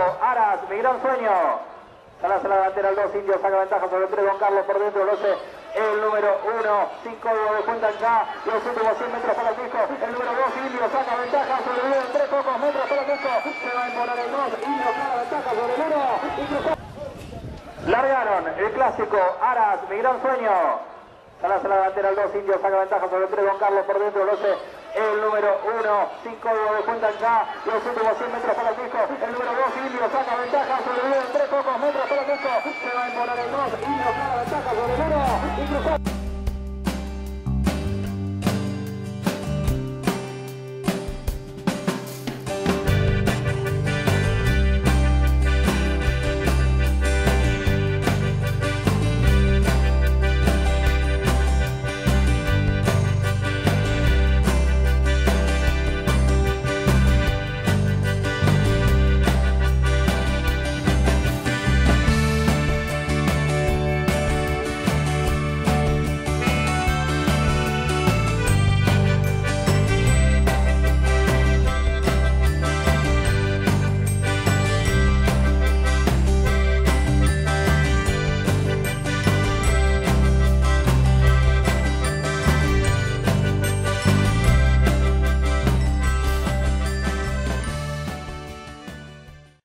Aras, mi gran sueño. Salas a la delantera, el 2 Indios, saca ventaja sobre el 3 Don Carlos por dentro, lo hace el número 1, 5 de cuentan ya, los últimos 100 metros para el disco, el número 2 Indios saca ventaja sobre el 1, 3 pocos metros para el disco, se va a imponer el 2, Indios saca ventaja sobre el 1, largaron el clásico, Aras, mi gran sueño. Salas a la delantera, el 2 Indios, saca ventaja sobre el 3 Don Carlos por dentro, lo hace el número 1, 5 de cuentan ya, los últimos 100 metros para el disco, el número 2 Indios saca ventaja sobre el 1, 3 pocos metros para el disco, se va a imponer el 2, Indios saca ventaja sobre el 1,